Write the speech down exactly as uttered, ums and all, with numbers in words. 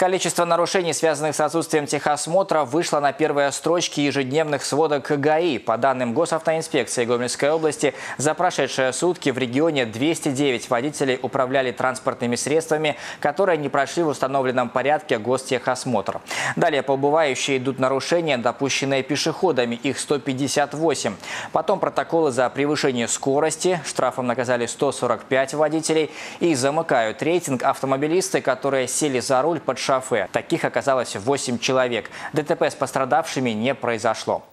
Количество нарушений, связанных с отсутствием техосмотра, вышло на первые строчки ежедневных сводок ГАИ. По данным Госавтоинспекции Гомельской области, за прошедшие сутки в регионе двести девять водителей управляли транспортными средствами, которые не прошли в установленном порядке гостехосмотр. Далее по убывающей идут нарушения, допущенные пешеходами, их сто пятьдесят восемь. Потом протоколы за превышение скорости, штрафом наказали сто сорок пять водителей. И замыкают рейтинг автомобилисты, которые сели за руль под шофе. Таких оказалось восемь человек. ДТП с пострадавшими не произошло.